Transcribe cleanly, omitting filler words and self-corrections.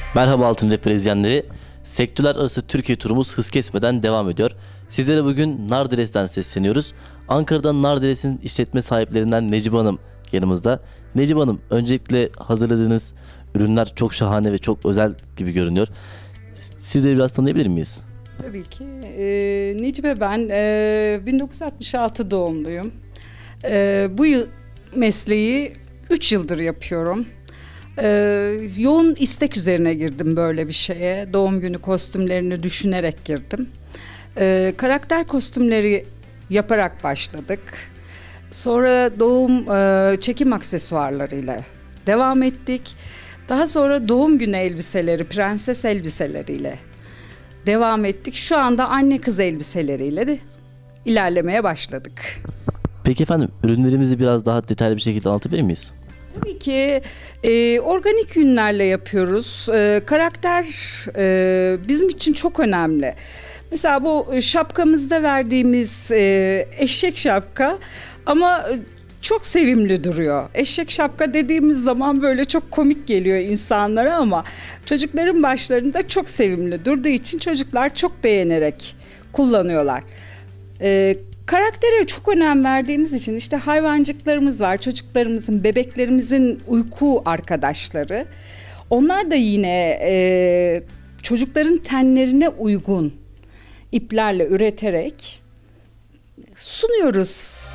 Merhaba Altın Rehber izleyenleri. Sektörler arası Türkiye turumuz hız kesmeden devam ediyor. Sizlere bugün Narderes'ten sesleniyoruz. Ankara'da Narderes'in işletme sahiplerinden Necibe Hanım yanımızda. Necibe Hanım, öncelikle hazırladığınız ürünler çok şahane ve çok özel gibi görünüyor. Sizleri biraz tanıyabilir miyiz? Tabii ki. Necibe ben. 1966 doğumluyum. Bu yıl mesleği 3 yıldır yapıyorum. Yoğun istek üzerine girdim böyle bir şeye. Doğum günü kostümlerini düşünerek girdim. Karakter kostümleri yaparak başladık. Sonra doğum çekim aksesuarlarıyla devam ettik. Daha sonra doğum günü elbiseleri, prenses elbiseleriyle devam ettik. Şu anda anne kız elbiseleriyle de ilerlemeye başladık. Peki efendim, ürünlerimizi biraz daha detaylı bir şekilde anlatabilir miyiz? Tabii ki organik ürünlerle yapıyoruz. Karakter bizim için çok önemli. Mesela bu şapkamızda verdiğimiz eşek şapka ama çok sevimli duruyor. Eşek şapka dediğimiz zaman böyle çok komik geliyor insanlara ama çocukların başlarında çok sevimli durduğu için çocuklar çok beğenerek kullanıyorlar. Karaktere çok önem verdiğimiz için işte hayvancıklarımız var, çocuklarımızın, bebeklerimizin uyku arkadaşları. Onlar da yine çocukların tenlerine uygun iplerle üreterek sunuyoruz.